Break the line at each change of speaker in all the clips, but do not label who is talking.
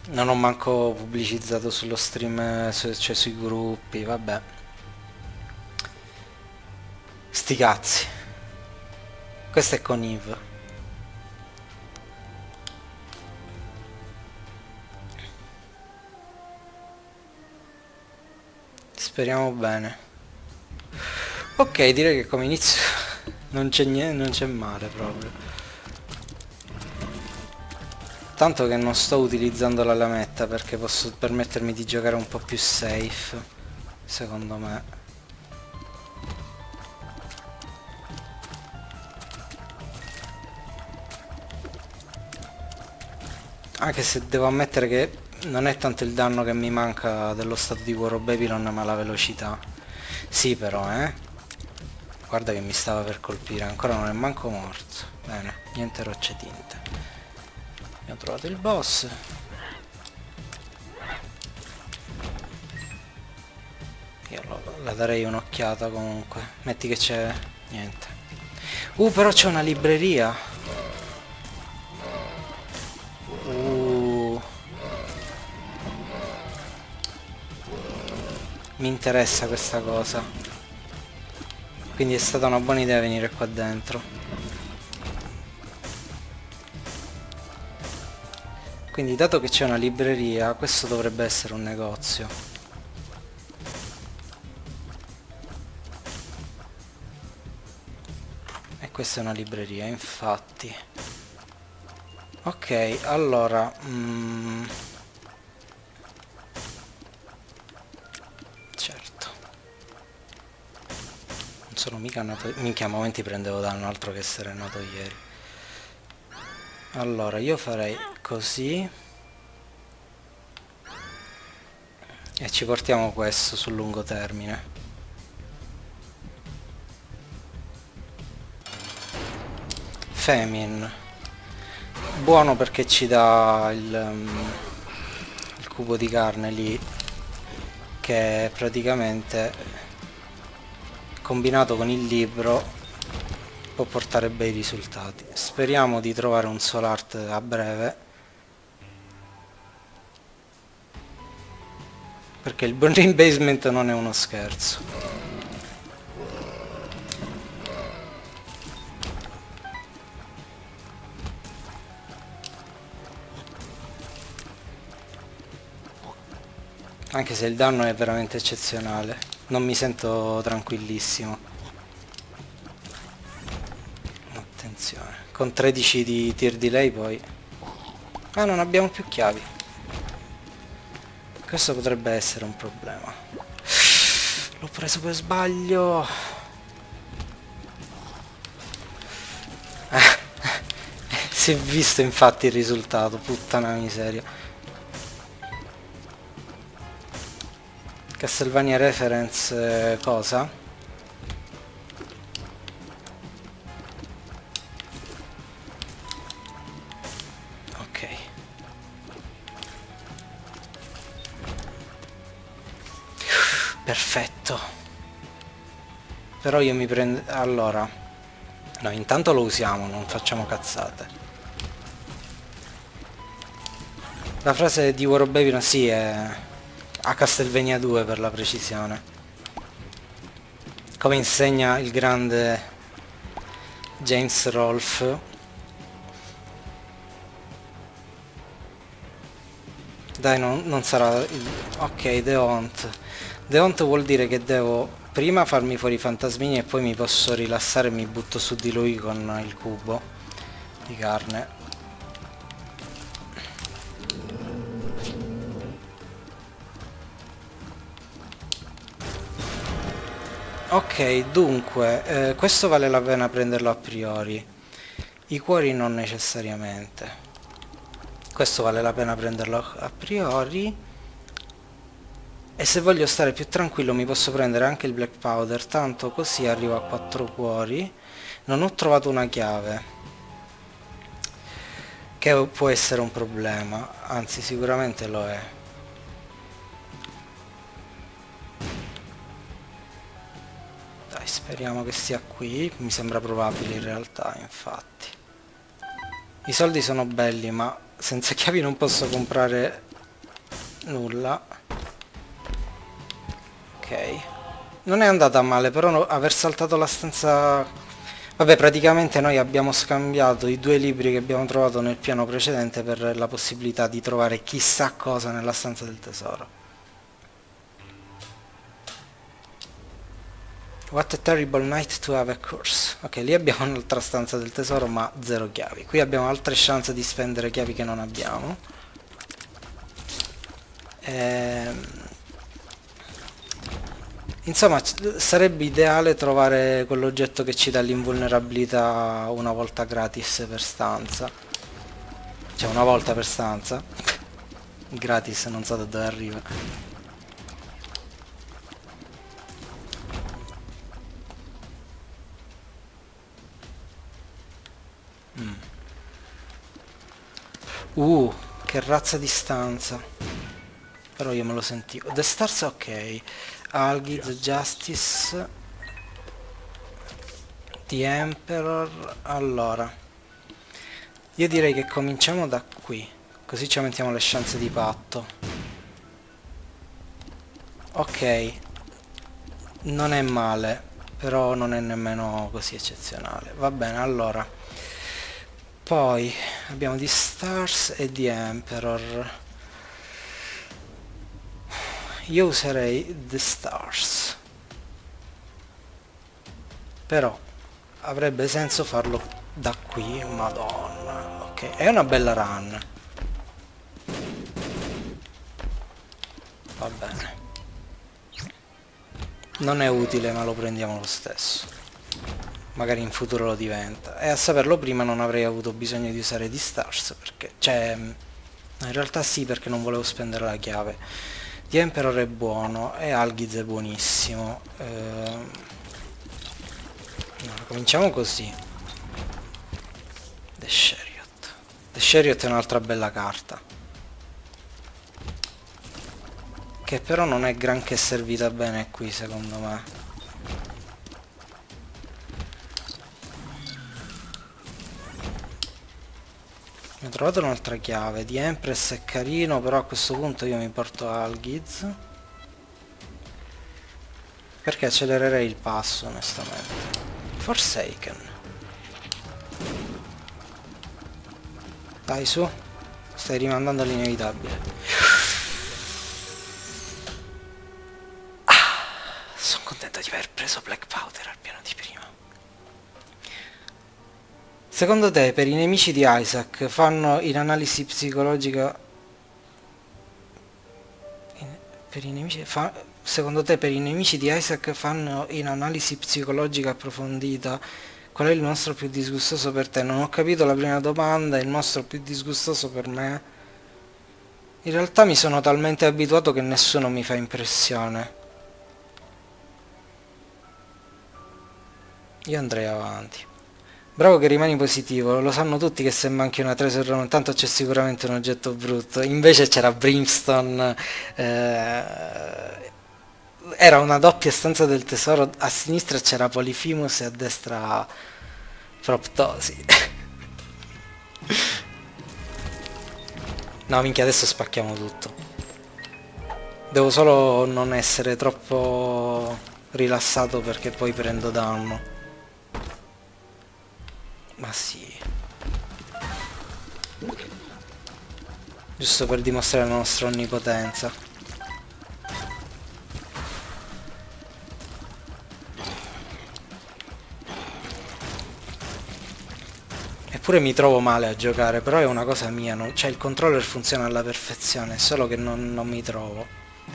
Non ho manco pubblicizzato sullo stream, cioè sui gruppi, vabbè. Sti cazzi. Questo è con Eve. Speriamo bene. Ok, direi che come inizio non c'è niente, non c'è male proprio. Tanto che non sto utilizzando la lametta perché posso permettermi di giocare un po' più safe, secondo me. Anche se devo ammettere che non è tanto il danno che mi manca dello stato di War of Babylon, ma la velocità. Sì però, Guarda che mi stava per colpire, ancora non è manco morto. Bene, niente rocce tinte. Abbiamo trovato il boss. Io la darei un'occhiata comunque. Metti che c'è... niente. Però c'è una libreria. Mi interessa questa cosa. Quindi è stata una buona idea venire qua dentro. Quindi dato che c'è una libreria, questo dovrebbe essere un negozio. E questa è una libreria, infatti. Ok, allora... certo. Non sono mica nato... minchia, a momenti prendevo danno, altro che essere nato ieri. Allora, io farei così. E ci portiamo questo sul lungo termine. Famine. Buono perché ci dà il cubo di carne lì, che praticamente combinato con il libro può portare bei risultati. Speriamo di trovare un soul art a breve, perché il Burning Basement non è uno scherzo. Anche se il danno è veramente eccezionale, non mi sento tranquillissimo. Attenzione, con 13 di tir delay poi... ah, non abbiamo più chiavi. Questo potrebbe essere un problema. L'ho preso per sbaglio. Si è visto infatti il risultato, puttana miseria. Castlevania Reference cosa? Ok. Perfetto. Però io mi prendo... allora... no, intanto lo usiamo, non facciamo cazzate. La frase di War of Babylon sì è... a Castlevania 2 per la precisione. Come insegna il grande James Rolfe. Dai, non sarà... ok, The Haunt. The Haunt vuol dire che devo prima farmi fuori i fantasmini e poi mi posso rilassare e mi butto su di lui con il cubo di carne. Ok, dunque, questo vale la pena prenderlo a priori. I cuori non necessariamente. Questo vale la pena prenderlo a priori. E se voglio stare più tranquillo mi posso prendere anche il black powder, tanto così arrivo a 4 cuori. Non ho trovato una chiave, che può essere un problema, anzi sicuramente lo è. Dai, speriamo che sia qui, mi sembra probabile in realtà, infatti. I soldi sono belli, ma senza chiavi non posso comprare Nulla. Ok. Non è andata male, però aver saltato la stanza... Vabbè, praticamente noi abbiamo scambiato i 2 libri che abbiamo trovato nel piano precedente per la possibilità di trovare chissà cosa nella stanza del tesoro. What a terrible night to have a curse. Ok, lì abbiamo un'altra stanza del tesoro ma 0 chiavi. Qui abbiamo altre chance di spendere chiavi che non abbiamo. Insomma, sarebbe ideale trovare quell'oggetto che ci dà l'invulnerabilità una volta gratis per stanza. Cioè una volta per stanza. Gratis non so da dove arriva. Che razza di stanza. Però io me lo sentivo. The Stars ok. Algiz, Justice, The Emperor. Allora, io direi che cominciamo da qui, così ci aumentiamo le chance di patto. Ok, non è male, però non è nemmeno così eccezionale. Va bene, allora poi abbiamo The Stars e The Emperor. Io userei The Stars, però avrebbe senso farlo da qui. Madonna, ok, è una bella run. Va bene, non è utile ma lo prendiamo lo stesso, magari in futuro lo diventa, e a saperlo prima non avrei avuto bisogno di usare The Stars, perché cioè in realtà sì, perché non volevo spendere la chiave. The Emperor è buono e Algiz è buonissimo. No, cominciamo così. The Chariot. The Chariot è un'altra bella carta, che però non è granché servita bene qui secondo me. Ho trovato un'altra chiave. The Empress è carino, però a questo punto io mi porto Algiz, perché accelererei il passo onestamente. Forsaken. Dai su, stai rimandando l'inevitabile. Sono contento di aver preso Black Powder al piano di prima. Secondo te per i nemici di Isaac fanno in analisi psicologica... Secondo te per i nemici di Isaac fanno in analisi psicologica approfondita qual è il mostro più disgustoso per te? Non ho capito la prima domanda. Il mostro più disgustoso per me? In realtà mi sono talmente abituato che nessuno mi fa impressione. Io andrei avanti. Bravo che rimani positivo, lo sanno tutti che se manchi una treasure room tanto c'è sicuramente un oggetto brutto. Invece c'era Brimstone, era una doppia stanza del tesoro, a sinistra c'era Polyphemus e a destra Proptosi. No minchia, adesso spacchiamo tutto. Devo solo non essere troppo rilassato perché poi prendo danno. Ma sì, giusto per dimostrare la nostra onnipotenza. Eppure mi trovo male a giocare, però è una cosa mia, cioè il controller funziona alla perfezione, solo che non mi trovo.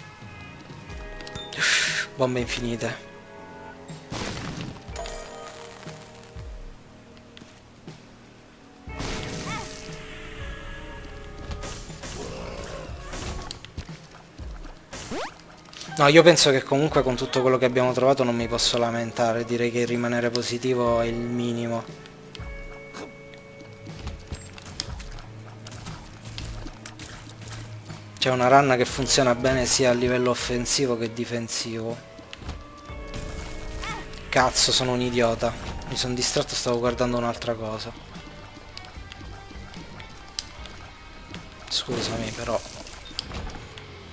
Bombe infinite. No, io penso che comunque con tutto quello che abbiamo trovato non mi posso lamentare, direi che rimanere positivo è il minimo. C'è una run che funziona bene sia a livello offensivo che difensivo. Cazzo, sono un idiota. Mi sono distratto, stavo guardando un'altra cosa. Scusami però.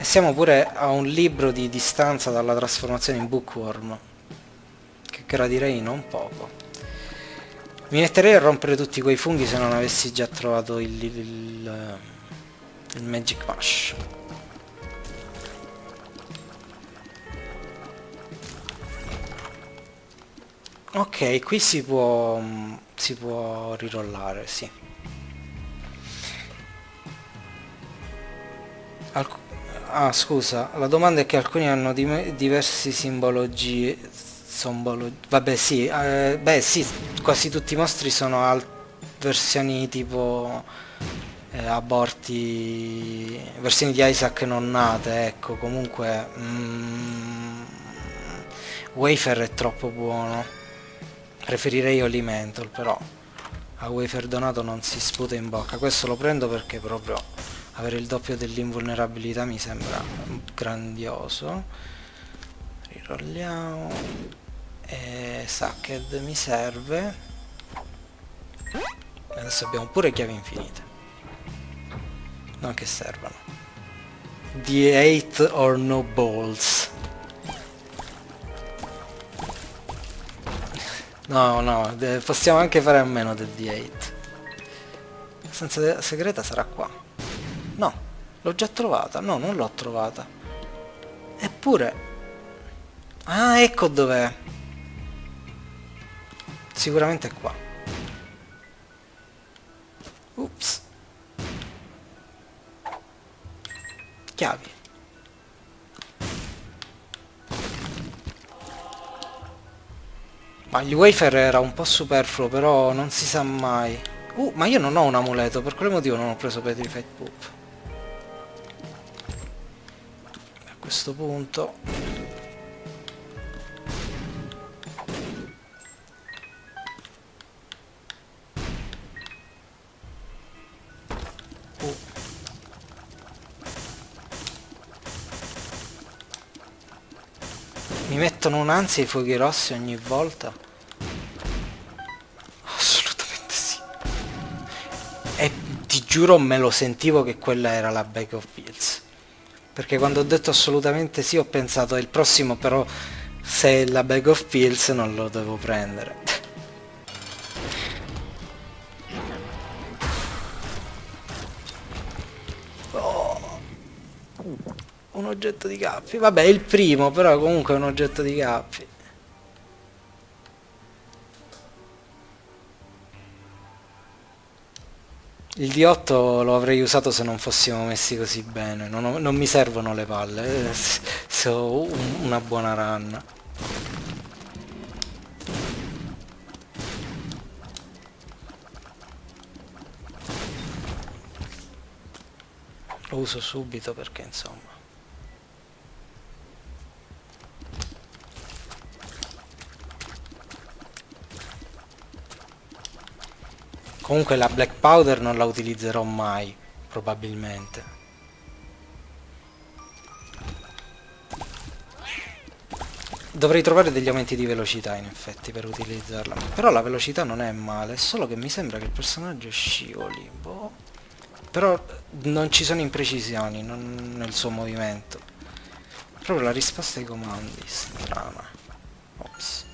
E siamo pure a un libro di distanza dalla trasformazione in Bookworm, che gradirei non poco. Mi metterei a rompere tutti quei funghi se non avessi già trovato il Magic Mush. Ok, qui si può rirollare, sì. Ah, scusa, la domanda è che alcuni hanno diverse simbologie. Vabbè, sì, beh, sì, quasi tutti i mostri sono versioni tipo aborti, versioni di Isaac non nate, ecco, comunque Wafer è troppo buono. Preferirei Olimental, però a Wafer donato non si sputa in bocca. Questo lo prendo perché proprio avere il doppio dell'invulnerabilità mi sembra grandioso. Rirolliamo. E Sacked mi serve. Adesso abbiamo pure chiavi infinite. Non che servano. D8 or no balls. No, possiamo anche fare a meno del D8. La stanza segreta sarà qua. No, l'ho già trovata. No, non l'ho trovata. Eppure... Ah, ecco dov'è. Sicuramente è qua. Ups. Chiavi. Ma il wafer era un po' superfluo, però non si sa mai. Ma io non ho un amuleto, per quale motivo non ho preso Petrified Poop? A questo punto... Mi mettono un'ansia i fuochi rossi ogni volta. Assolutamente sì. E ti giuro me lo sentivo che quella era la bag of pills. Perché quando ho detto assolutamente sì ho pensato il prossimo però se è la bag of pills non lo devo prendere. Oh, un oggetto di cappi. Vabbè è il primo però comunque è un oggetto di cappi. Il D8 lo avrei usato se non fossimo messi così bene, non mi servono le palle, se ho una buona run. Lo uso subito perché insomma. Comunque la black powder non la utilizzerò mai, probabilmente. Dovrei trovare degli aumenti di velocità in effetti per utilizzarla. Però la velocità non è male, è solo che mi sembra che il personaggio scivoli. Boh. Però non ci sono imprecisioni nel suo movimento. Proprio la risposta ai comandi, strana. Ops.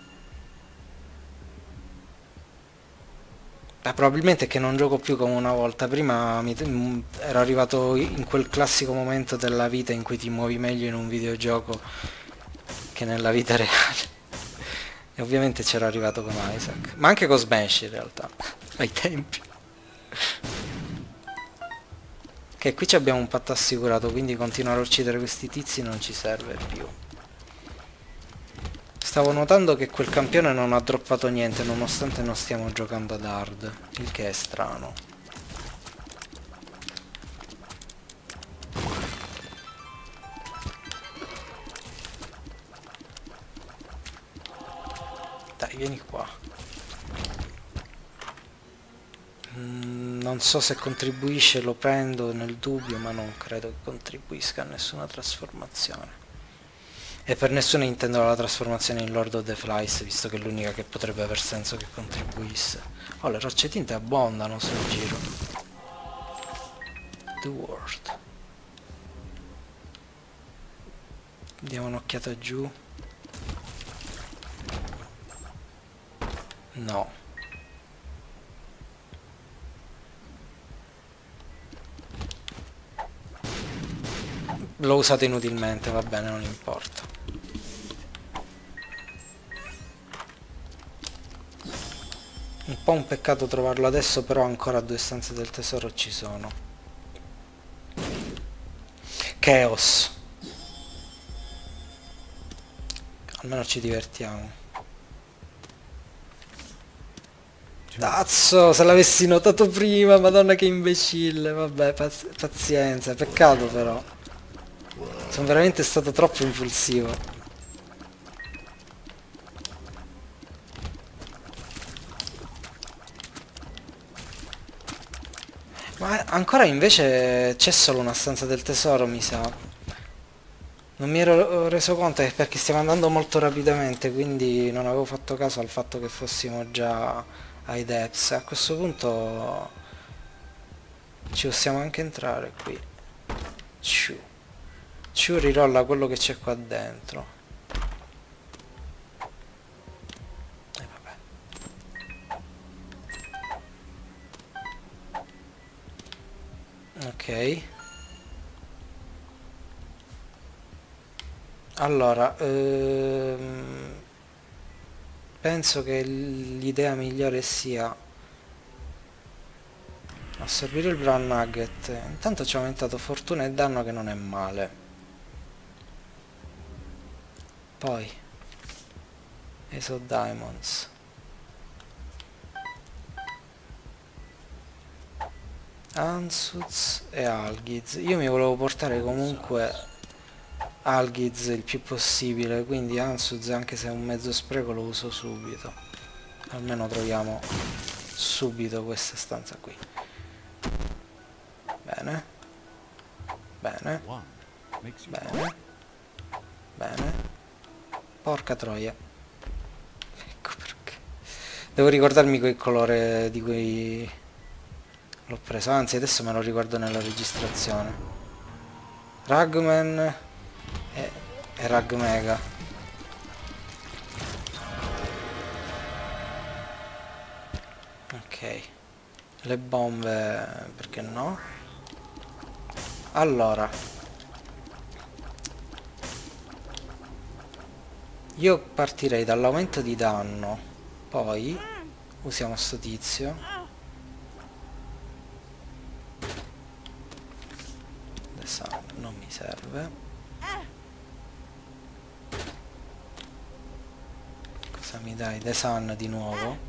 Probabilmente è che non gioco più come una volta. Prima ero arrivato in quel classico momento della vita in cui ti muovi meglio in un videogioco che nella vita reale. E ovviamente c'ero arrivato con Isaac. Ma anche con Smash in realtà, ai tempi. Che qui abbiamo un patto assicurato, quindi continuare a uccidere questi tizi non ci serve più. Stavo notando che quel campione non ha droppato niente nonostante non stiamo giocando ad hard, il che è strano. Dai, vieni qua. Non so se contribuisce, lo prendo nel dubbio, ma non credo che contribuisca a nessuna trasformazione. E per nessuno intendo la trasformazione in Lord of the Flies, visto che è l'unica che potrebbe aver senso che contribuisse. Oh, le rocce tinte abbondano sul giro. The World. Diamo un'occhiata giù. No. L'ho usato inutilmente, va bene, non importa. Un po' un peccato trovarlo adesso, però ancora 2 stanze del tesoro ci sono. Chaos. Almeno ci divertiamo. Cazzo, se l'avessi notato prima, madonna che imbecille. Vabbè, pazienza, peccato però. Sono veramente stato troppo impulsivo. Ma ancora invece c'è solo una stanza del tesoro, mi sa. Non mi ero reso conto, è perché stiamo andando molto rapidamente, quindi non avevo fatto caso al fatto che fossimo già ai depths. A questo punto ci possiamo anche entrare qui. Ciu. Ciu rirolla quello che c'è qua dentro. E vabbè. Ok. Allora, penso che l'idea migliore sia assorbire il Brown Nugget. Intanto ci ha aumentato fortuna e danno, che non è male. Poi Ace of Diamonds. Ansuz e Algiz. Io mi volevo portare comunque Algiz il più possibile, quindi Ansuz, anche se è un mezzo spreco, lo uso subito. Almeno troviamo subito questa stanza qui. Bene. Bene. Bene. Bene. Porca troia. Ecco perché. Devo ricordarmi quel colore di cui l'ho preso, anzi adesso me lo ricordo nella registrazione. Ragman e Ragmega. Ok. Le bombe, perché no? Allora, io partirei dall'aumento di danno, poi usiamo sto tizio. Adesso non mi serve. Cosa mi dai? The Sun di nuovo.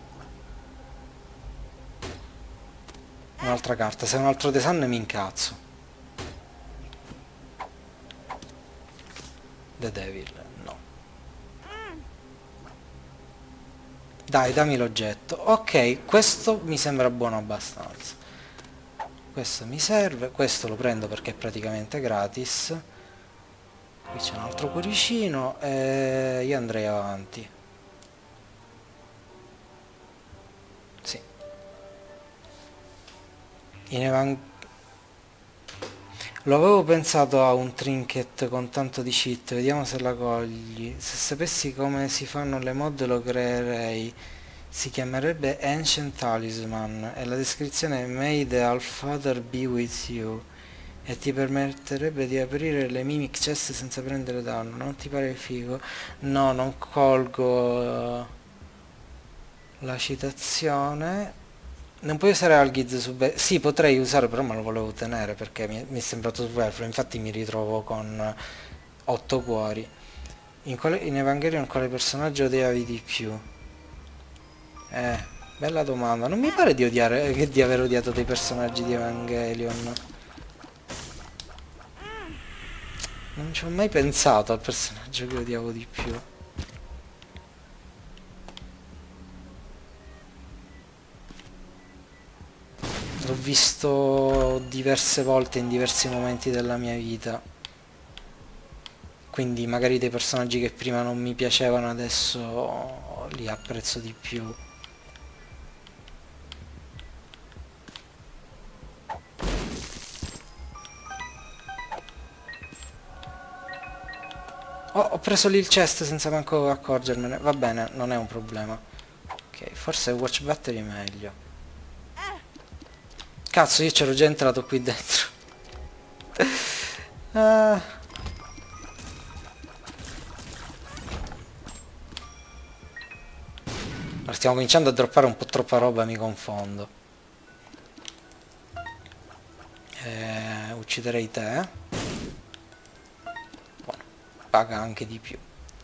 Un'altra carta, se è un altro The Sun mi incazzo. The Devil, no. Dai, dammi l'oggetto. Ok, questo mi sembra buono abbastanza. Questo mi serve, questo lo prendo perché è praticamente gratis. Qui c'è un altro cuoricino e io andrei avanti. Sì. Lo avevo pensato a un trinket con tanto di cheat, vediamo se la cogli. Se sapessi come si fanno le mod lo creerei. Si chiamerebbe Ancient Talisman e la descrizione è May the Allfather be with you e ti permetterebbe di aprire le mimic chest senza prendere danno. Non ti pare figo? No, non colgo la citazione. Non puoi usare Algiz su sì, potrei usare, però me lo volevo tenere perché mi è sembrato superfluo. Infatti mi ritrovo con 8 cuori. In Evangelion quale personaggio odiavi di più? Bella domanda. Non mi pare di odiare, di aver odiato dei personaggi di Evangelion. Non ci ho mai pensato al personaggio che odiavo di più. L'ho visto diverse volte in diversi momenti della mia vita. Quindi magari dei personaggi che prima non mi piacevano adesso li apprezzo di più. Ho preso lì il chest senza manco accorgermene. Va bene, non è un problema. Ok, forse watch battery è meglio. Cazzo, io c'ero già entrato qui dentro. Ah. Stiamo cominciando a droppare un po' troppa roba, mi confondo. Ucciderei te. Buono, paga anche di più.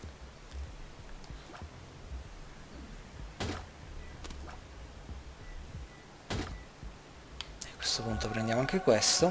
A questo punto prendiamo anche questo.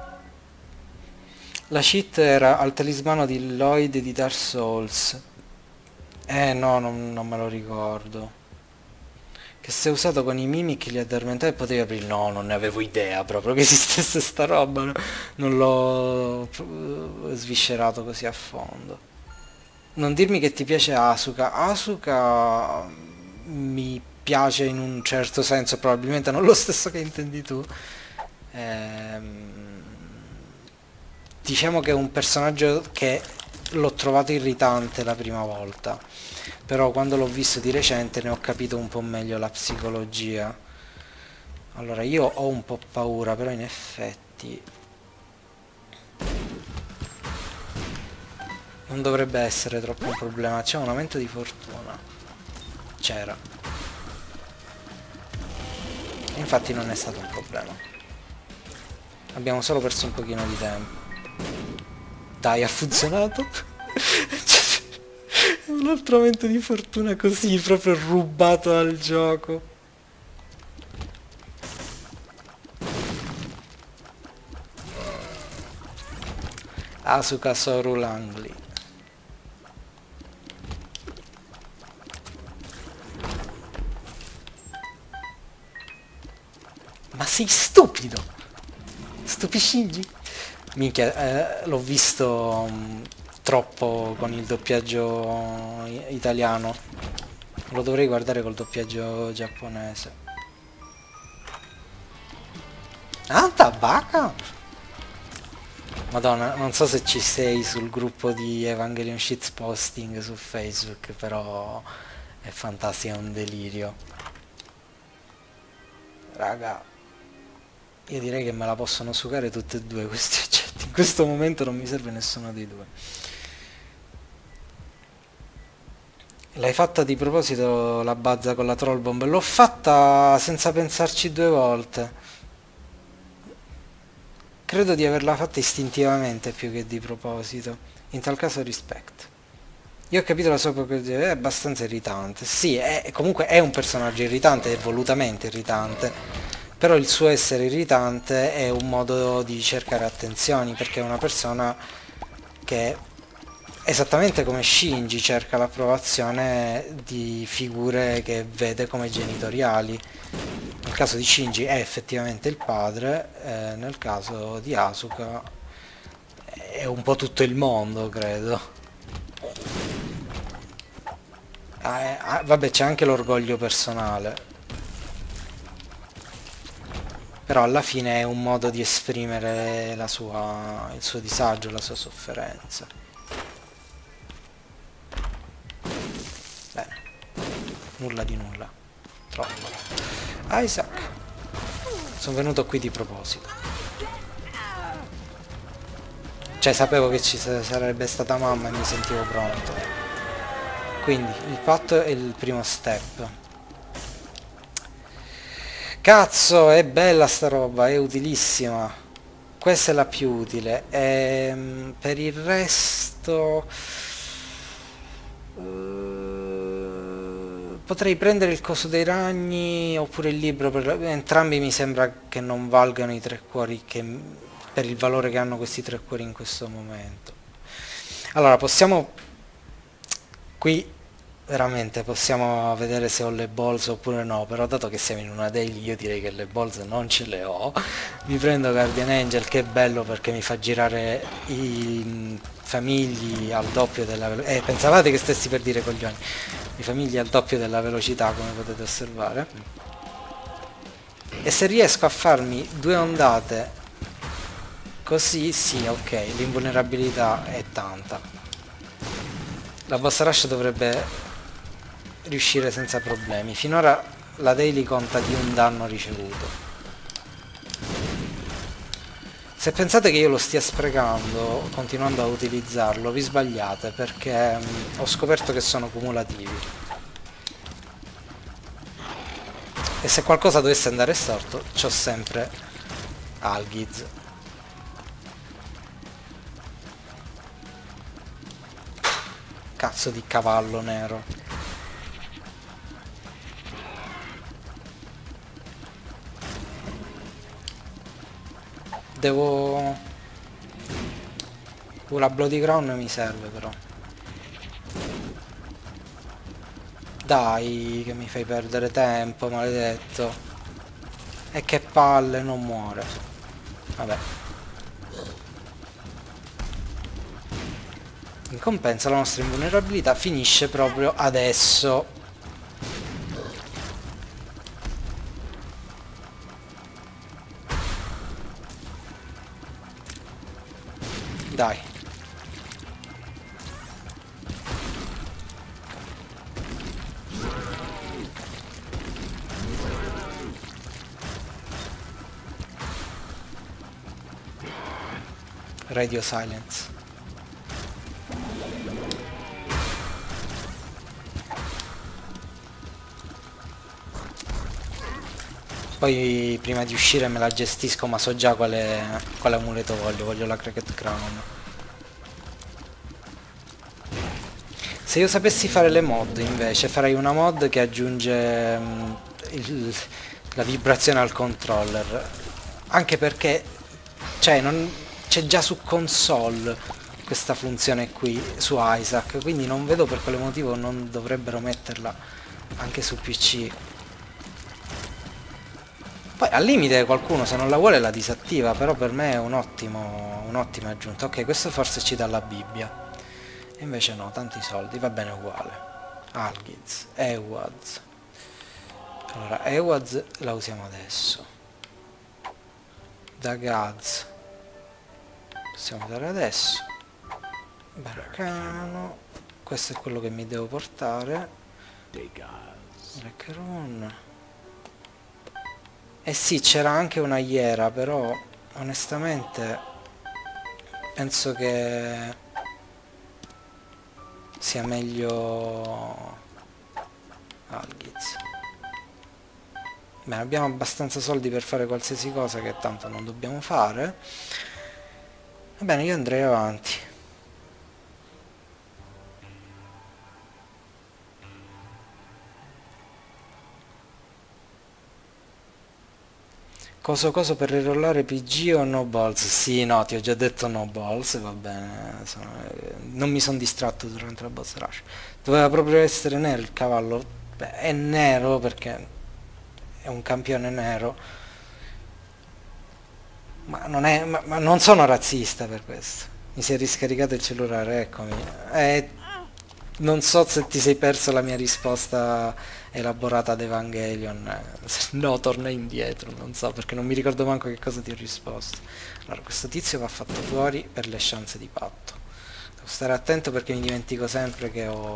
La cheat era al talismano di Lloyd di Dark Souls. No, non me lo ricordo. Che se usato con i mimic li addormentai e potevi aprire. No, non ne avevo idea proprio che esistesse sta roba. Non l'ho sviscerato così a fondo. Non dirmi che ti piace Asuka. Asuka mi piace in un certo senso, probabilmente non lo stesso che intendi tu. Diciamo che è un personaggio che l'ho trovato irritante la prima volta, però quando l'ho visto di recente ne ho capito un po' meglio la psicologia. Allora io ho un po' paura, però in effetti non dovrebbe essere troppo un problema. C'è un aumento di fortuna, c'era, infatti non è stato un problema, abbiamo solo perso un pochino di tempo. Dai, ha funzionato. Un altro aumento di fortuna così, proprio rubato al gioco. Asuka Soru Langley. Ma sei stupido! Stupiscingi? Minchia, l'ho visto troppo con il doppiaggio italiano. Lo dovrei guardare col doppiaggio giapponese. Ah, tabacca! Madonna, non so se ci sei sul gruppo di Evangelion Shitposting su Facebook, però è fantastico, è un delirio. Raga, io direi che me la possono sugare tutte e due questi oggetti. In questo momento non mi serve nessuno dei due. L'hai fatta di proposito la bazza con la troll bomb? L'ho fatta senza pensarci due volte. Credo di averla fatta istintivamente più che di proposito. In tal caso rispetto. Io ho capito la sua psicologia, è abbastanza irritante. Sì, comunque è un personaggio irritante, è volutamente irritante. Però il suo essere irritante è un modo di cercare attenzioni, perché è una persona che, esattamente come Shinji, cerca l'approvazione di figure che vede come genitoriali. Nel caso di Shinji è effettivamente il padre, nel caso di Asuka è un po' tutto il mondo, credo. Vabbè, c'è anche l'orgoglio personale. Però alla fine è un modo di esprimere il suo disagio, la sua sofferenza. Bene. Nulla di nulla. Troppo. Isaac. Sono venuto qui di proposito. Cioè, sapevo che ci sarebbe stata mamma e mi sentivo pronto. Quindi, il patto è il primo step. Cazzo, è bella sta roba, è utilissima. Questa è la più utile. Per il resto potrei prendere il coso dei ragni oppure il libro. Entrambi mi sembra che non valgano i 3 cuori per il valore che hanno questi 3 cuori in questo momento. Allora, possiamo qui veramente possiamo vedere se ho le balls oppure no, però dato che siamo in una daily io direi che le balls non ce le ho. Mi prendo Guardian Angel, che è bello perché mi fa girare i famigli al doppio della velocità. Pensavate che stessi per dire coglioni? I famigli al doppio della velocità, come potete osservare. E se riesco a farmi 2 ondate così, sì, ok, l'invulnerabilità è tanta. la boss rush dovrebbe riuscire senza problemi. Finora la daily conta di un danno ricevuto. Se pensate che io lo stia sprecando continuando a utilizzarlo, vi sbagliate, perché ho scoperto che sono cumulativi. E se qualcosa dovesse andare storto, c'ho sempre Algiz. Cazzo di cavallo nero. Devo... la Bloody Crown mi serve però. Dai, che mi fai perdere tempo, maledetto. E che palle, non muore. Vabbè. In compenso la nostra invulnerabilità finisce proprio adesso. Dai. Radio Silence. Poi prima di uscire me la gestisco, ma so già quale amuleto voglio la Cricket Crown. Se io sapessi fare le mod invece farei una mod che aggiunge la vibrazione al controller, anche perché cioè c'è già su console questa funzione qui su Isaac, quindi non vedo per quale motivo non dovrebbero metterla anche su PC. Poi al limite qualcuno se non la vuole la disattiva, però per me è un'ottima aggiunta. Ok, questo forse ci dà la Bibbia. E invece no, tanti soldi, va bene uguale. Algiz, Ewads. Allora, Ewads la usiamo adesso. Dagaz possiamo usare adesso. Baracano. Questo è quello che mi devo portare. Recron. Eh sì, c'era anche una iera, però onestamente penso che sia meglio Algiz. Bene, abbiamo abbastanza soldi per fare qualsiasi cosa che tanto non dobbiamo fare. Va bene, io andrei avanti. Coso per rirollare PG o no balls? Sì, no, ti ho già detto no balls, va bene. Non mi sono distratto durante la boss rush. Doveva proprio essere nero il cavallo. Beh, è nero perché è un campione nero. Ma non è. Ma non sono razzista per questo. Mi si è riscaricato il cellulare, eccomi. Non so se ti sei perso la mia risposta elaborata ad Evangelion. No, torna indietro, non so, perché non mi ricordo manco che cosa ti ho risposto. Allora, questo tizio va fatto fuori per le chance di patto. Devo stare attento perché mi dimentico sempre che ho...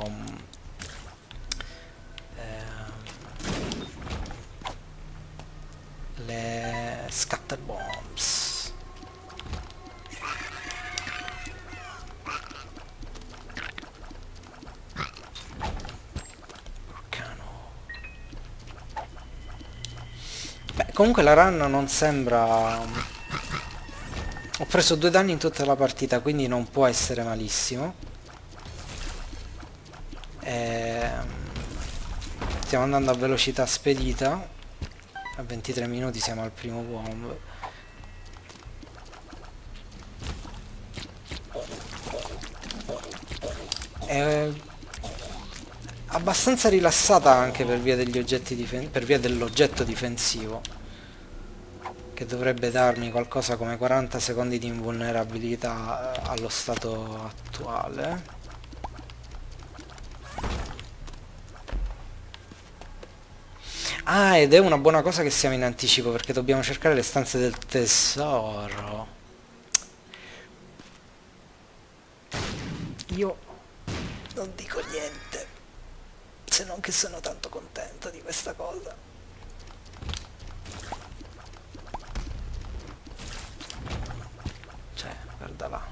le scatter bombs. Beh, comunque la run non sembra... Ho preso 2 danni in tutta la partita, quindi non può essere malissimo. Stiamo andando a velocità spedita. A 23 minuti siamo al primo bomb. È abbastanza rilassata anche per via degli oggetti per via dell'oggetto difensivo, che dovrebbe darmi qualcosa come 40 secondi di invulnerabilità allo stato attuale. Ah, ed è una buona cosa che siamo in anticipo, perché dobbiamo cercare le stanze del tesoro. Io Non dico niente, se non che sono tanto contento di questa cosa. Cioè, guarda là.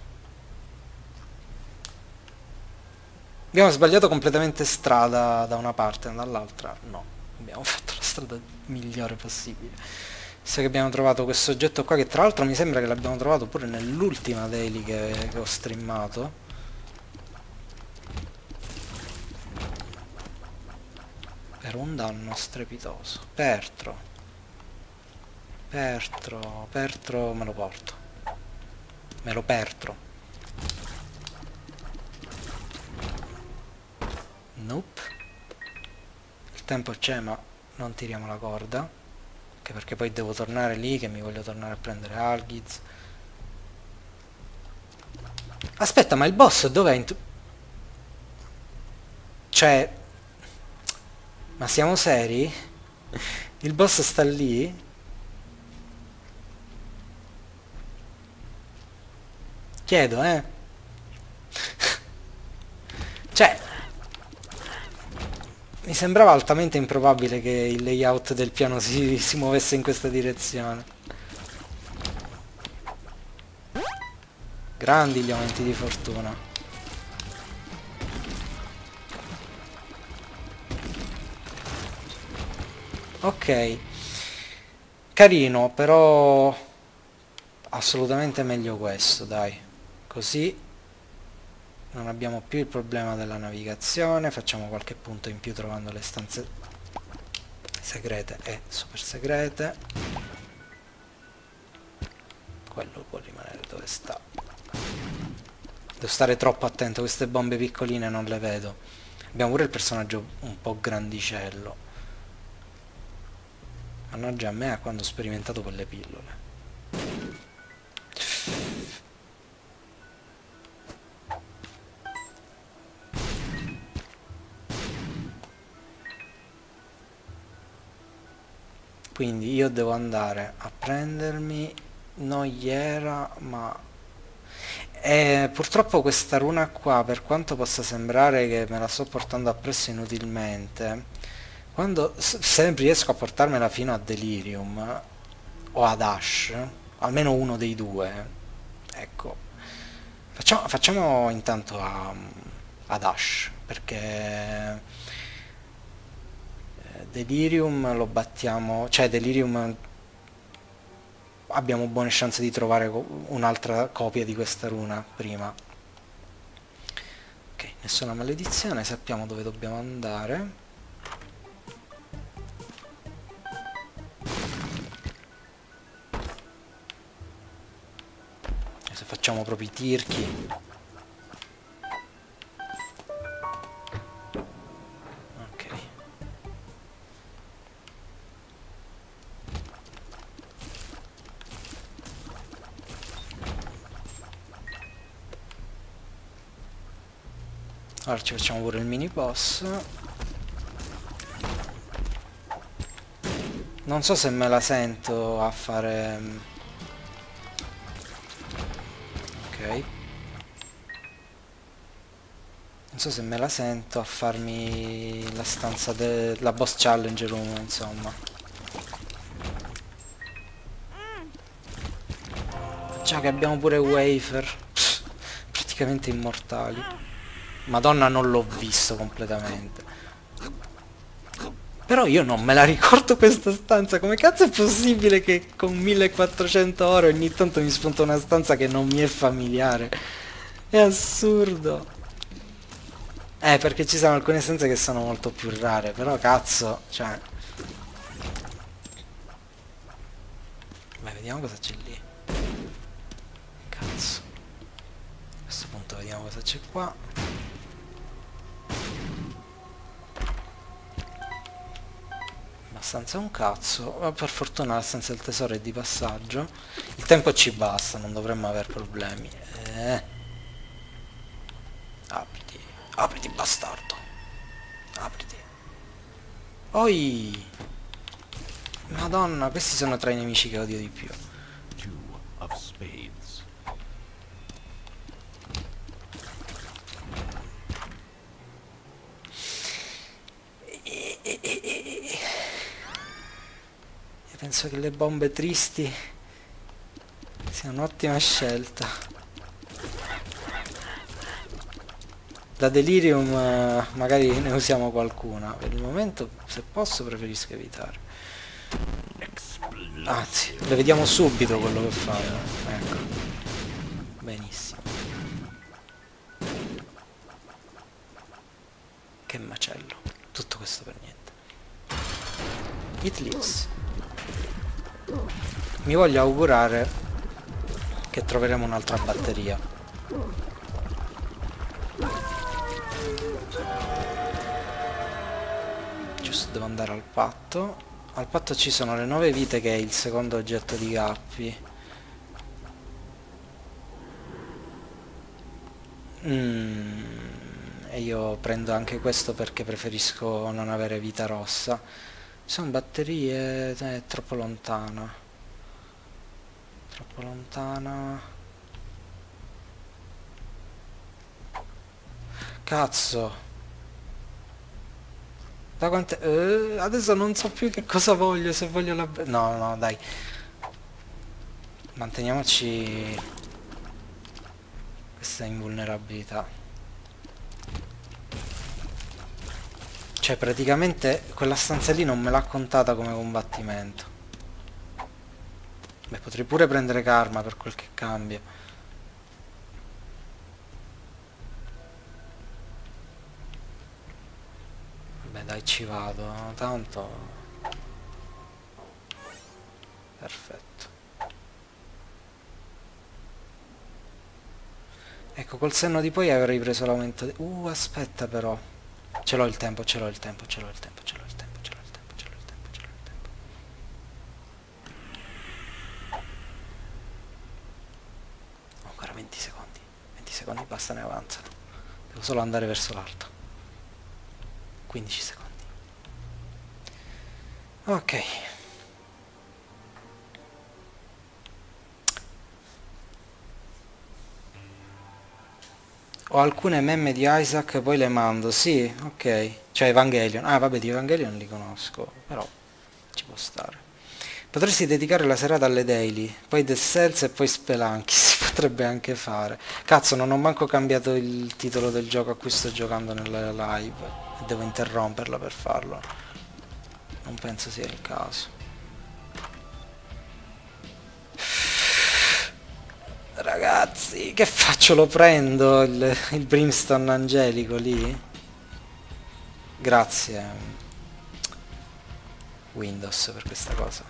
Abbiamo sbagliato completamente strada da una parte e dall'altra. No, abbiamo fatto la strada migliore possibile. Visto che abbiamo trovato questo oggetto qua, che tra l'altro mi sembra che l'abbiamo trovato pure nell'ultima daily che ho streamato. Per un danno strepitoso. Pertro me lo porto. Me lo pertro. Nope. Il tempo c'è, ma non tiriamo la corda. Anche perché poi devo tornare lì, che mi voglio tornare a prendere Algiz. Aspetta, ma il boss dov'è? Cioè... Ma siamo seri? Il boss sta lì? Chiedo, eh? Cioè... Mi sembrava altamente improbabile che il layout del piano si muovesse in questa direzione. Grandi gli aumenti di fortuna. Ok. Carino, però... assolutamente meglio questo, dai. Così non abbiamo più il problema della navigazione, facciamo qualche punto in più trovando le stanze segrete e super segrete. Quello può rimanere dove sta. Devo stare troppo attento, queste bombe piccoline non le vedo. Abbiamo pure il personaggio un po' grandicello. Mannaggia a me a quando ho sperimentato quelle pillole. Quindi io devo andare a prendermi Noiera, ma purtroppo questa runa qua, per quanto possa sembrare che me la sto portando appresso inutilmente, quando se riesco a portarmela fino a Delirium o ad Ash, almeno uno dei due, ecco, facciamo intanto ad Ash, perché Delirium lo battiamo, cioè Delirium abbiamo buone chance di trovare un'altra copia di questa runa prima. Ok, nessuna maledizione, sappiamo dove dobbiamo andare. Se facciamo proprio i tirchi. Ora ci facciamo pure il mini boss. Non so se me la sento a fare... Ok. Non so se me la sento a farmi la stanza della boss challenge room, insomma. Già che abbiamo pure wafer. Pff, praticamente immortali. Madonna, non l'ho visto completamente. Però io non me la ricordo questa stanza. Come cazzo è possibile che con 1400 ore ogni tanto mi spunta una stanza che non mi è familiare? È assurdo. Perché ci sono alcune stanze che sono molto più rare. Però cazzo, cioè... Beh, vediamo cosa c'è lì. Cazzo. A questo punto vediamo cosa c'è qua. Stanza un cazzo, ma per fortuna la stanza del tesoro è di passaggio. Il tempo ci basta, non dovremmo aver problemi. Apriti, apriti bastardo. Apriti. Oi! Madonna, questi sono tra i nemici che odio di più. penso che le bombe tristi sia un'ottima scelta. Da delirium magari ne usiamo qualcuna. Per il momento, se posso, preferisco evitare. Anzi, le vediamo subito quello che fanno. Ecco. Benissimo. Che macello. Tutto questo per niente. It lives. Mi voglio augurare che troveremo un'altra batteria. Giusto, devo andare al patto. Al patto ci sono le 9 vite, che è il secondo oggetto di Gappi. E io prendo anche questo perché preferisco non avere vita rossa. Sono batterie... è troppo lontana. Troppo lontana. Cazzo. Da quante... adesso non so più che cosa voglio, se voglio la... No, no, dai. Manteniamoci questa invulnerabilità. Cioè, praticamente quella stanza lì non me l'ha contata come combattimento. Beh, potrei pure prendere karma per quel che cambia. Vabbè, dai, ci vado, tanto... Perfetto. Ecco, col senno di poi avrei preso l'aumento di... aspetta però. Ce l'ho il tempo, ce l'ho il tempo, ce l'ho il tempo, ce l'ho il tempo, ce l'ho il tempo, ce l'ho il tempo, ce l'ho il tempo. Ho ancora 20 secondi. 20 secondi basta, ne avanzano. Devo solo andare verso l'alto. 15 secondi. Ok. Ho alcune memme di Isaac, poi le mando. Sì, ok. Cioè Evangelion. Ah, vabbè, di Evangelion li conosco, però ci può stare. Potresti dedicare la serata alle daily, poi Dead Cells e poi Spelunky, si potrebbe anche fare. Cazzo, non ho manco cambiato il titolo del gioco a cui sto giocando nella live e devo interromperla per farlo. Non penso sia il caso. Ragazzi, che faccio? Lo prendo il brimstone angelico lì? Grazie Windows per questa cosa.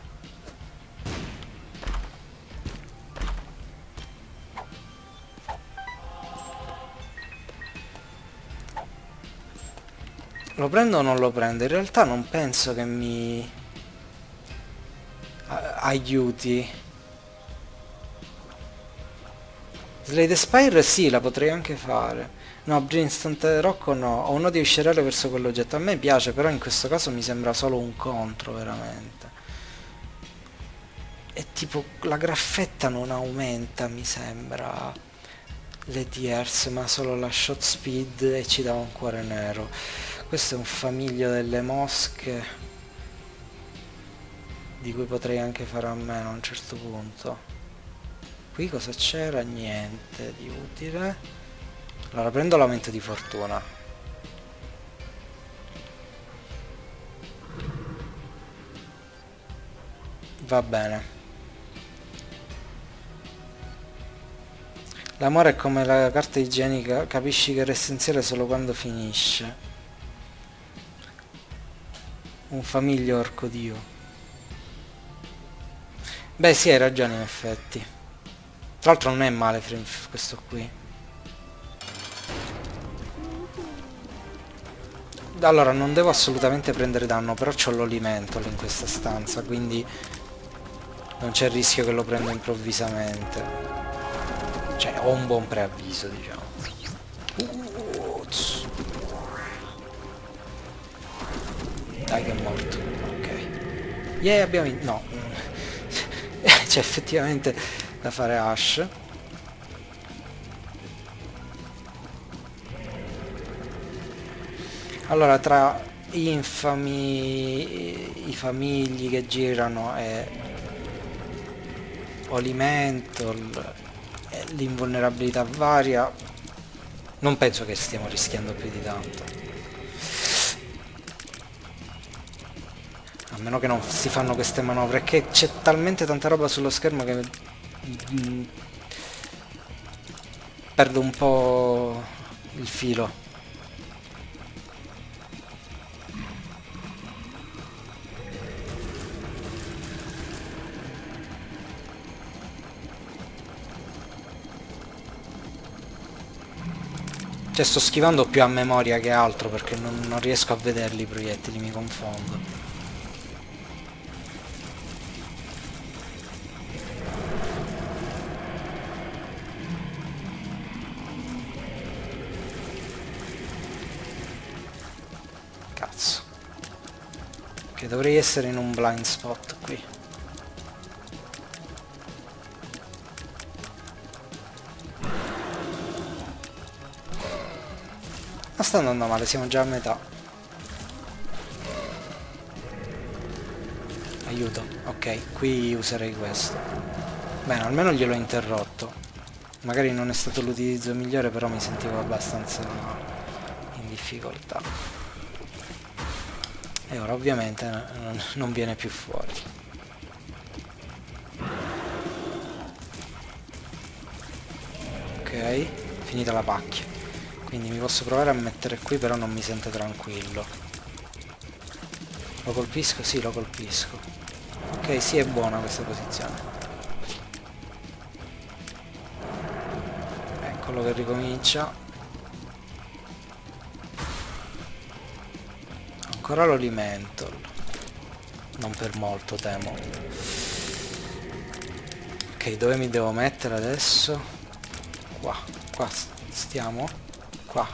Lo prendo o non lo prendo? In realtà non penso che mi aiuti. Slade Spire sì, la potrei anche fare. No, Brimstone Rocco no. Ho un odio viscerale verso quell'oggetto. A me piace, però in questo caso mi sembra solo un contro, veramente. E tipo, la graffetta non aumenta, mi sembra, le tiers, ma solo la shot speed, e ci dà un cuore nero. Questo è un famiglio delle mosche, di cui potrei anche fare a meno a un certo punto. Qui cosa c'era? Niente di utile. Allora prendo l'aumento di fortuna. Va bene. L'amore è come la carta igienica, capisci che era essenziale solo quando finisce. Un famiglio orco dio. Beh sì, hai ragione in effetti. Tra l'altro non è male questo qui. Allora, non devo assolutamente prendere danno, però c'ho l'olimental in questa stanza, quindi non c'è il rischio che lo prenda improvvisamente. Cioè, ho un buon preavviso, diciamo. Dai che è morto. Ok. Yeah, abbiamo vinto. No. C'è effettivamente da fare Ash. Allora, tra infami, i famigli che girano e Olimental, l'invulnerabilità varia, non penso che stiamo rischiando più di tanto. A meno che non si fanno queste manovre, che c'è talmente tanta roba sullo schermo che perdo un po' il filo. Cioè sto schivando più a memoria che altro perché non riesco a vederli i proiettili, mi confondo. Cazzo. Ok, dovrei essere in un blind spot qui. Ma sta andando male, siamo già a metà. Aiuto, ok, qui userei questo. Bene, almeno gliel'ho interrotto. Magari non è stato l'utilizzo migliore, però mi sentivo abbastanza in difficoltà. E ora ovviamente non viene più fuori. Ok, finita la pacchia. Quindi mi posso provare a mettere qui, però non mi sento tranquillo. Lo colpisco? Sì, lo colpisco. Ok, sì, è buona questa posizione. Eccolo che ricomincia. Ancora l'Olimental. Non per molto, temo. Ok, dove mi devo mettere adesso? Qua stiamo. Qua.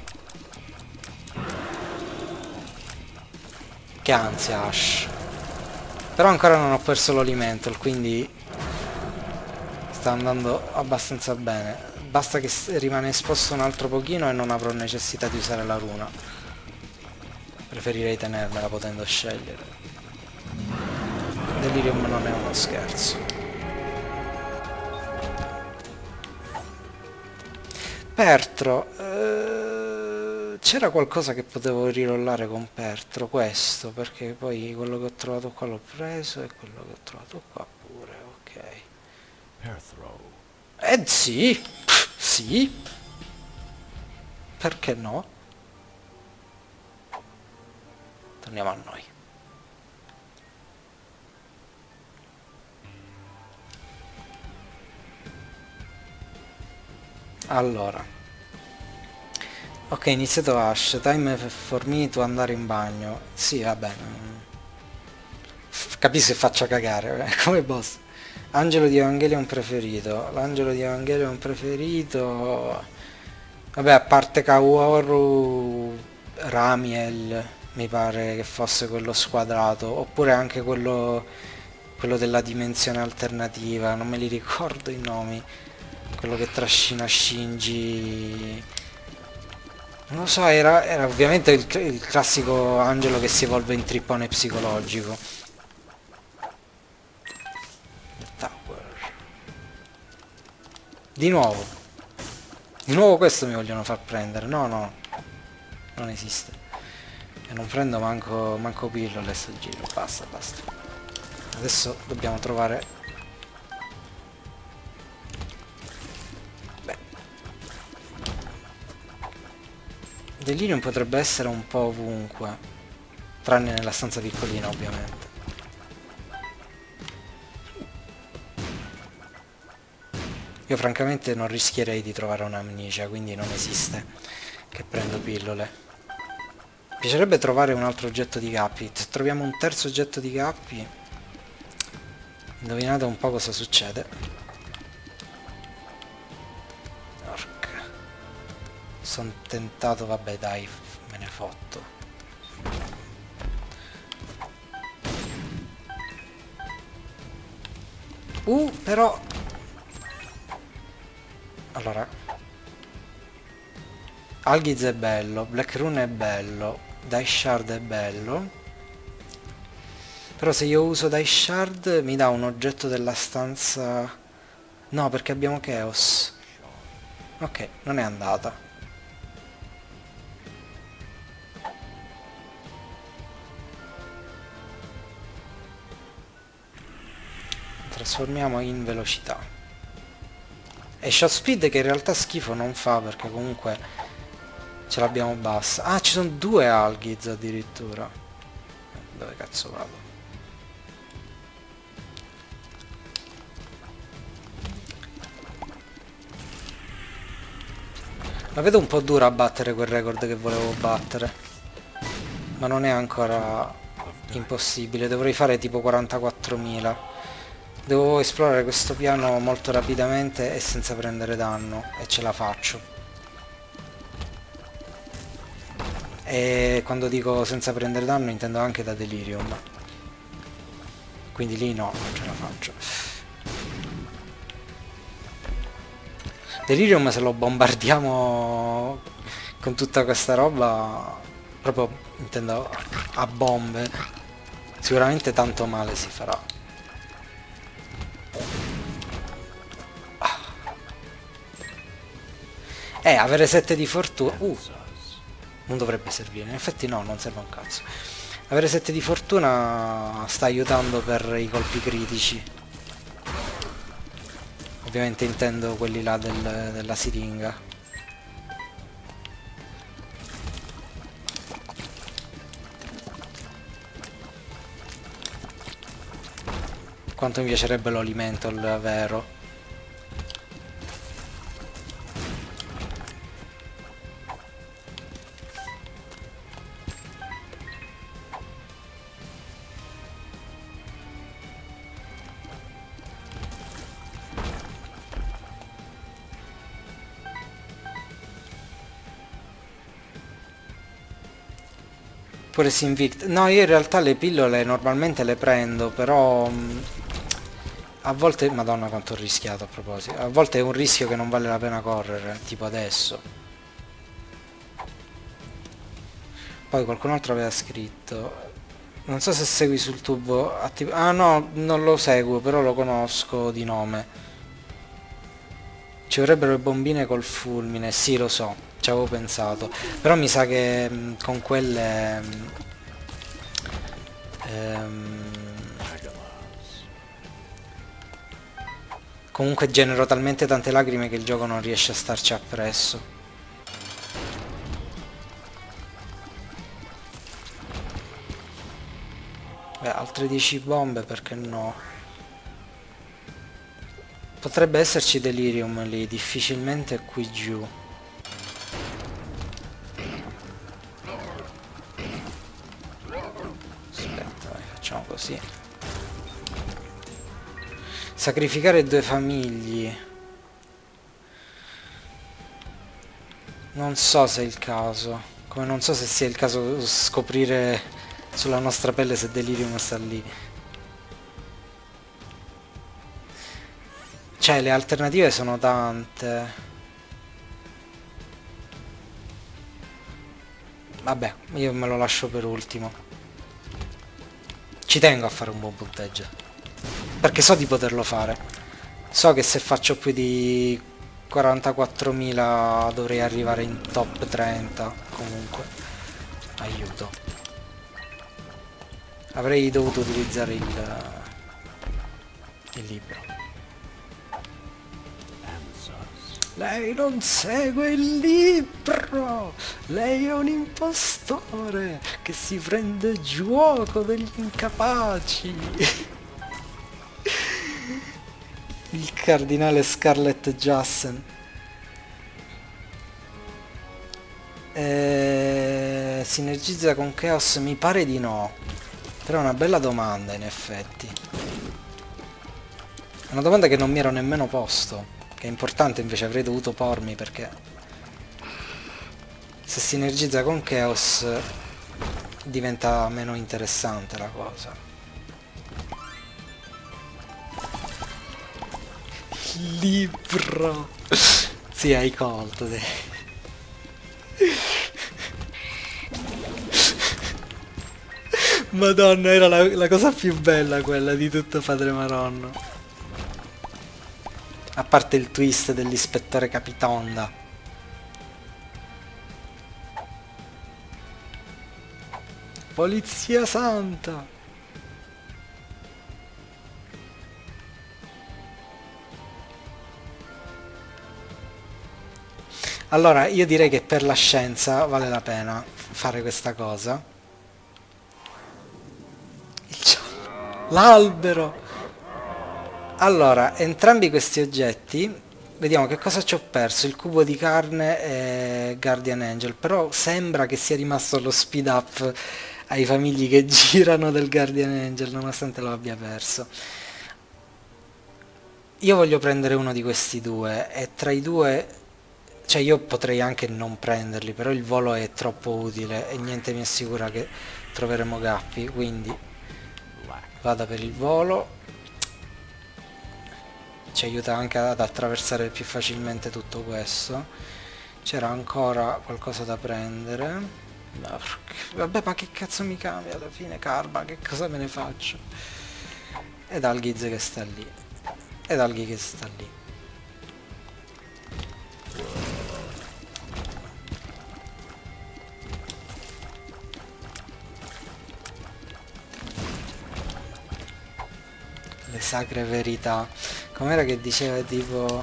Che ansia, Ash. Però ancora non ho perso l'Olimental, quindi sta andando abbastanza bene. Basta che rimane esposto un altro pochino e non avrò necessità di usare la runa. Preferirei tenermela potendo scegliere. Delirium non è uno scherzo. Pertro, c'era qualcosa che potevo rirollare con Pertro, questo, perché poi quello che ho trovato qua l'ho preso e quello che ho trovato qua pure, ok.
Perthro.
Sì, sì, perché no? Torniamo a noi. Allora, ok, iniziato Ash, time for me to andare in bagno. Sì, vabbè, capisco che faccia cagare, come boss. Angelo di Evangelion preferito. L'angelo di Evangelion preferito, vabbè, a parte Kaworu, Ramiel mi pare che fosse quello squadrato, oppure anche quello della dimensione alternativa, non me li ricordo i nomi. Quello che trascina Shinji, non lo so, era ovviamente il classico angelo che si evolve in trippone psicologico. The Tower. Di nuovo questo mi vogliono far prendere. No, no, non esiste. E non prendo manco pillole sto giro. Basta. Adesso dobbiamo trovare... Delirium potrebbe essere un po' ovunque, tranne nella stanza piccolina ovviamente. Io francamente non rischierei di trovare un'amnesia, quindi non esiste che prendo pillole. Mi piacerebbe trovare un altro oggetto di Gappi. Se troviamo un terzo oggetto di Gappi, indovinate un po' cosa succede. Sono tentato, vabbè dai, me ne fotto. Però... Allora... Algiz è bello, Black Rune è bello. Dice Shard è bello. Però se io uso Dice Shard mi dà un oggetto della stanza... No, perché abbiamo Chaos. Ok, non è andata. Trasformiamo in velocità. E Shot Speed che in realtà schifo non fa perché comunque ce l'abbiamo bassa. Ah, ci sono 2 Algiz addirittura. Dove cazzo vado? La vedo un po' dura a battere quel record che volevo battere. Ma non è ancora impossibile. Dovrei fare tipo 44.000. Devo esplorare questo piano molto rapidamente e senza prendere danno. E ce la faccio. E quando dico senza prendere danno intendo anche da Delirium. Quindi lì no, non ce la faccio. Delirium se lo bombardiamo con tutta questa roba, proprio intendo a bombe, sicuramente tanto male si farà. Avere 7 di fortuna... non dovrebbe servire, in effetti no, non serve un cazzo. Avere 7 di fortuna sta aiutando per i colpi critici. Ovviamente intendo quelli là della siringa. Quanto mi piacerebbe l'Olimental vero. Pure Sinvict. No, io in realtà le pillole normalmente le prendo, però a volte... Madonna quanto ho rischiato a proposito. A volte è un rischio che non vale la pena correre, tipo adesso. Poi qualcun altro aveva scritto... Non so se segui sul tubo... Ah no, non lo seguo, però lo conosco di nome. Ci vorrebbero le bombine col fulmine, sì lo so. Ci avevo pensato, però mi sa che con quelle comunque genero talmente tante lacrime che il gioco non riesce a starci appresso. Beh, altre 10 bombe, perché no? Potrebbe esserci Delirium lì, difficilmente qui giù. Facciamo così. Sacrificare 2 famiglie. Non so se è il caso. Come non so se sia il caso scoprire sulla nostra pelle se Delirium sta lì. Cioè, le alternative sono tante. Vabbè, io me lo lascio per ultimo. Ci tengo a fare un buon punteggio, perché so di poterlo fare. So che se faccio più di 44.000 dovrei arrivare in top 30 comunque. Aiuto. Avrei dovuto utilizzare il libro. Lei non segue il libro! Lei è un impostore che si prende gioco degli incapaci! Il cardinale Scarlett Johansson. Sinergizza con Chaos? Mi pare di no. Però è una bella domanda in effetti. È una domanda che non mi ero nemmeno posto. Che è importante, invece avrei dovuto pormi, perché se sinergizza con Chaos diventa meno interessante la cosa. Libro! Sì, hai colto. Madonna, era la cosa più bella quella di tutto Padre Maronno. A parte il twist dell'ispettore Capitonda. Polizia Santa! Allora, io direi che per la scienza vale la pena fare questa cosa. L'albero! Allora, entrambi questi oggetti, vediamo che cosa ci ho perso, il cubo di carne e Guardian Angel, però sembra che sia rimasto lo speed up ai famigli che girano del Guardian Angel, nonostante lo abbia perso. Io voglio prendere uno di questi due, e tra i due... Cioè io potrei anche non prenderli, però il volo è troppo utile e niente mi assicura che troveremo Gappi, quindi vado per il volo. Ci aiuta anche ad attraversare più facilmente tutto questo. C'era ancora qualcosa da prendere. No, vabbè, ma che cazzo mi cambia alla fine, Karma, che cosa me ne faccio? Ed Alghiz che sta lì. Ed Alghi che sta lì. Le sacre verità. Com'era che diceva tipo...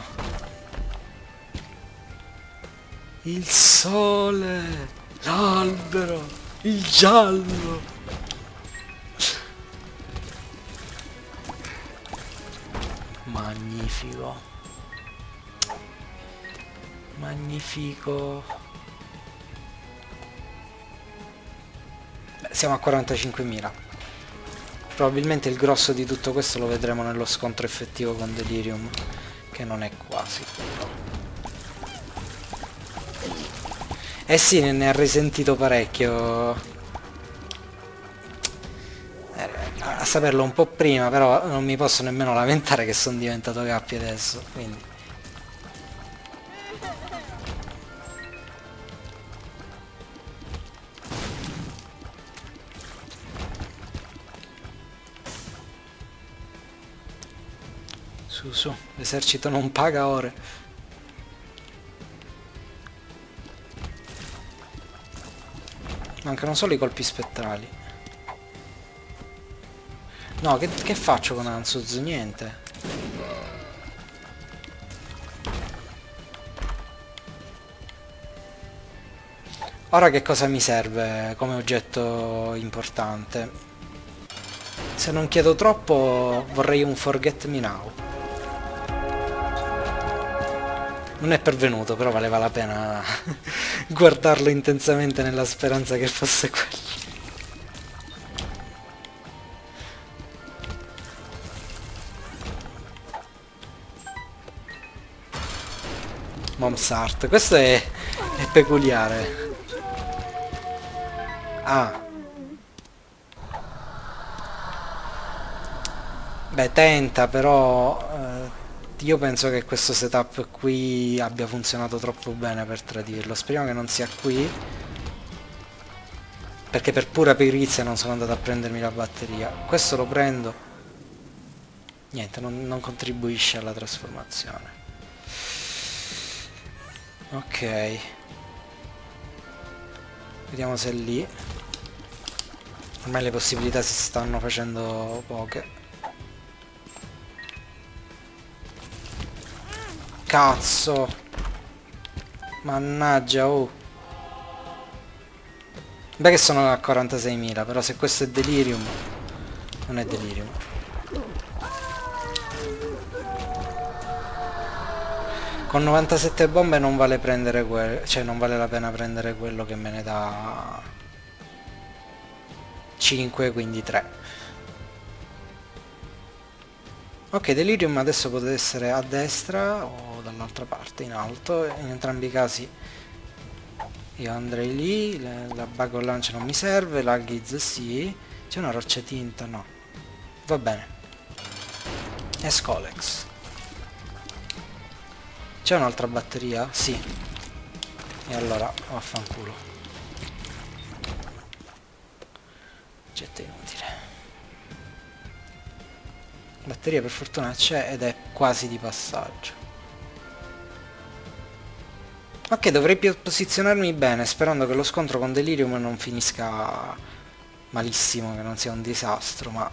Il sole, l'albero, il giallo. Magnifico. Magnifico. Beh, siamo a 45.000. Probabilmente il grosso di tutto questo lo vedremo nello scontro effettivo con Delirium, che non è quasi. Eh sì, ne ha risentito parecchio. A saperlo un po' prima, però non mi posso nemmeno lamentare che sono diventato Gappi adesso, quindi... Su, l'esercito non paga ore. Mancano solo i colpi spettrali. No, che faccio con Ansuz? Niente. Ora che cosa mi serve come oggetto importante? Se non chiedo troppo vorrei un Forget Me Now. Non è pervenuto, però valeva la pena guardarlo intensamente nella speranza che fosse quello. Mom's Art, questo è peculiare. Ah. Beh, tenta, però io penso che questo setup qui abbia funzionato troppo bene per tradirlo. Speriamo che non sia qui, perché per pura perizia non sono andato a prendermi la batteria. Questo lo prendo. Niente, non contribuisce alla trasformazione. Ok. Vediamo se è lì. Ormai le possibilità si stanno facendo poche. Cazzo! Mannaggia, oh! Beh che sono a 46.000, però se questo è Delirium... Non è Delirium. Con 97 bombe non vale prendere quello... Cioè non vale la pena prendere quello che me ne dà... 5, quindi 3. Ok, Delirium adesso potete essere a destra o dall'altra parte, in alto. In entrambi i casi io andrei lì, la bug launch non mi serve, la Giz sì. C'è una roccia tinta? No. Va bene. E Scolex. C'è un'altra batteria? Sì. E allora vaffanculo. Getto inutile. Batteria per fortuna c'è ed è quasi di passaggio. Ok, dovrei posizionarmi bene, sperando che lo scontro con Delirium non finisca malissimo, che non sia un disastro, ma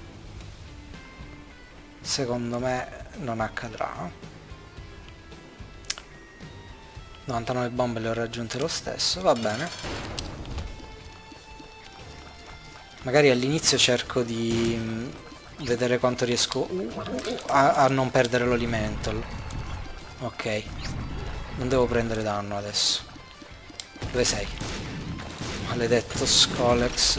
secondo me non accadrà. 99 bombe le ho raggiunte lo stesso, va bene. Magari all'inizio cerco di vedere quanto riesco a non perdere l'Olimental. Ok, non devo prendere danno adesso. Dove sei? Maledetto Scolex.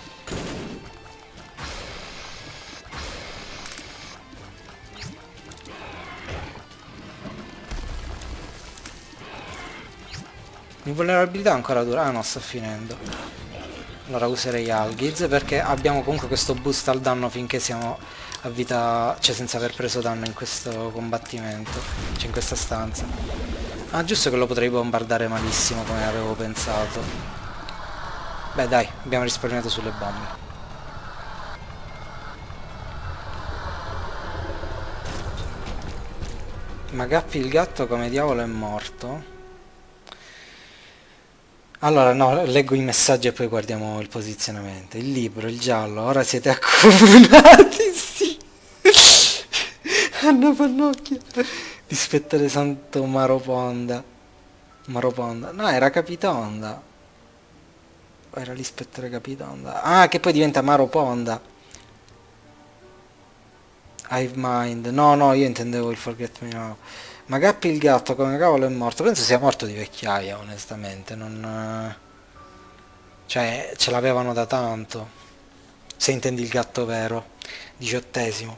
L'invulnerabilità ancora dura? Ah no, sta finendo. Allora userei Algiz perché abbiamo comunque questo boost al danno finché siamo a vita, cioè senza aver preso danno in questo combattimento, cioè in questa stanza. Ah, giusto che lo potrei bombardare malissimo come avevo pensato. Beh dai, abbiamo risparmiato sulle bombe. Magappi il gatto come diavolo è morto. Allora, no, leggo i messaggi e poi guardiamo il posizionamento. Il libro, il giallo, ora siete accomunati, sì. Anna Pannocchia. Dispettare Santo Maroponda. Maroponda. No, era Capitonda. O era l'ispettore Capitonda. Ah, che poi diventa Maroponda. Hive Mind. No, no, io intendevo il Forget Me Now. Magappi il gatto come cavolo è morto. Penso sia morto di vecchiaia, onestamente. Non... Cioè, ce l'avevano da tanto. Se intendi il gatto vero. 18esimo.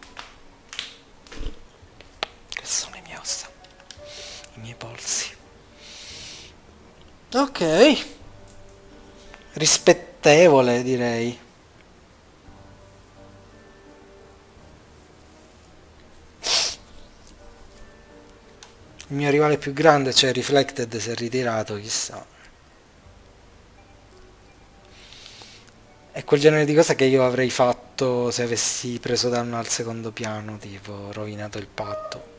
Queste sono le mie ossa. I miei polsi. Ok. Rispettevole, direi. Il mio rivale più grande, cioè Reflected, si è ritirato, chissà. È quel genere di cosa che io avrei fatto se avessi preso danno al secondo piano, tipo rovinato il patto.